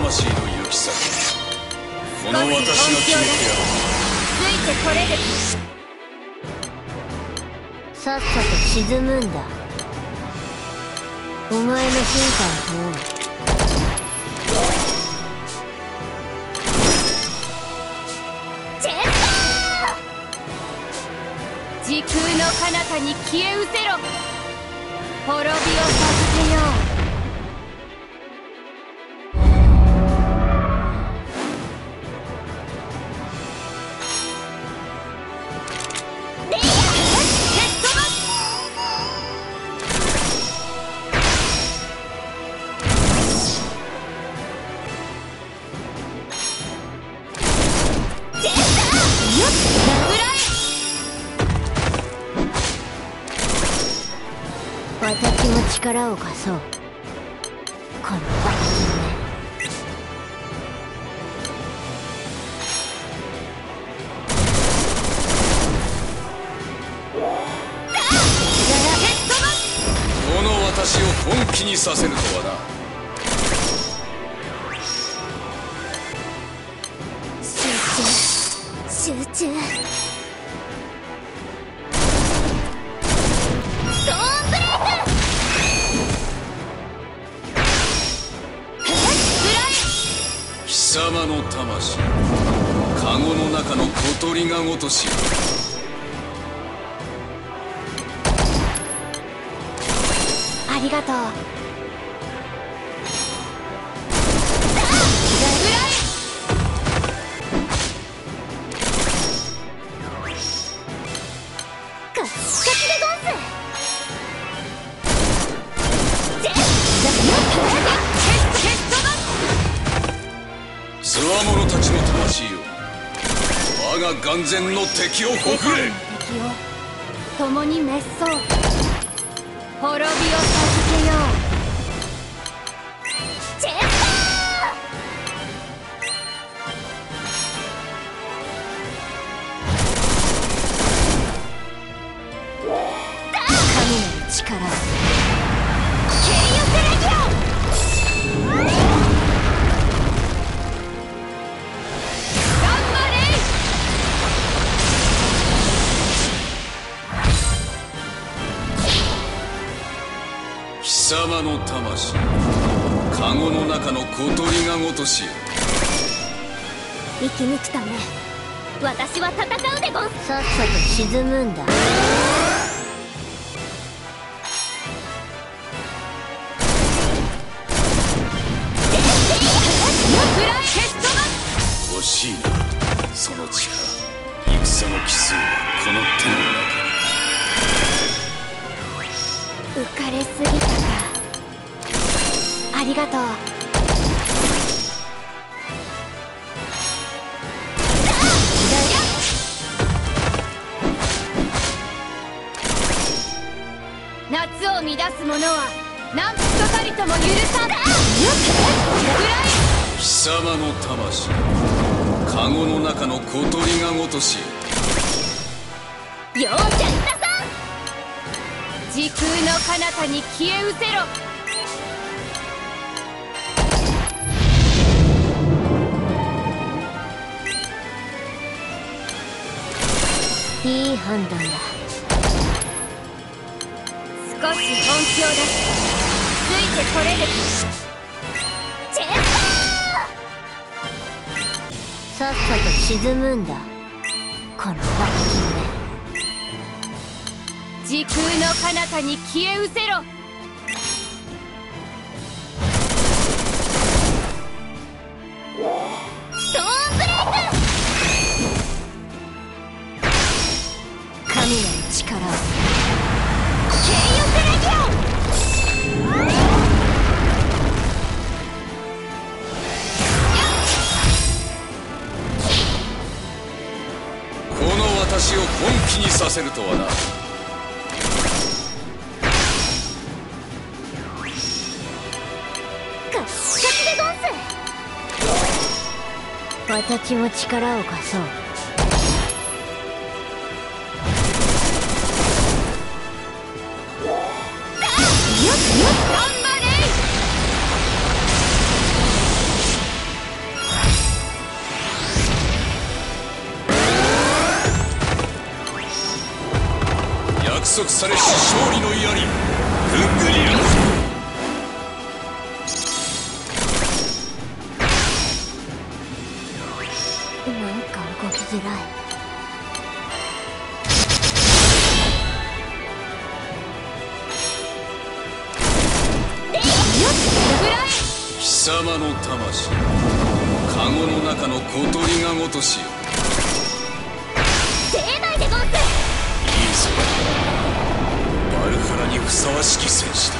魂の行き先、この私が決めてやる。 ついてこれる。さっさと沈むんだ。お前の審判とジェットー！時空の彼方に消え失せろ。滅びを授けよう。私も力を貸そう。このバカこの私を本気にさせるとはな。 集中。 貴様の魂、カゴの中の小鳥がごとし。 ありがとう。ガッチガチでゴンス。 つわものたちの魂よ、我が眼前の敵をほふれ。 敵を共に滅相、滅びを授けよう。ジェッター！神なる力をケイオスレギオン！ 貴様の魂、カゴの中の小鳥がごとし。 生き抜くため私は戦うでゴンス。さっさと沈むんだ。 欲しいな、その力。戦の奇数はこの手の中に。 浮かれすぎたか。ありがとう。夏を乱す者は何とたりとも許さん。 貴様の魂、カゴの中の小鳥がごとし。 容赦いたさん。時空の彼方に消え失せろ。いい判断だ。少し本気を出す。ついてこれる。チェスター！さっさと沈むんだ、このバカ時空の彼方に消え失せろ。ストーンブレイク！神の力をケイオスレギオン！ この私を本気にさせるとはな。 私も力を貸そう。 束されし勝利の槍グングリア。 なんか動きづらい。 貴様の魂、カゴの中の小鳥がごとしよ。 盛大でゴンス。 いいぞ、バルハラにふさわしき戦士だ。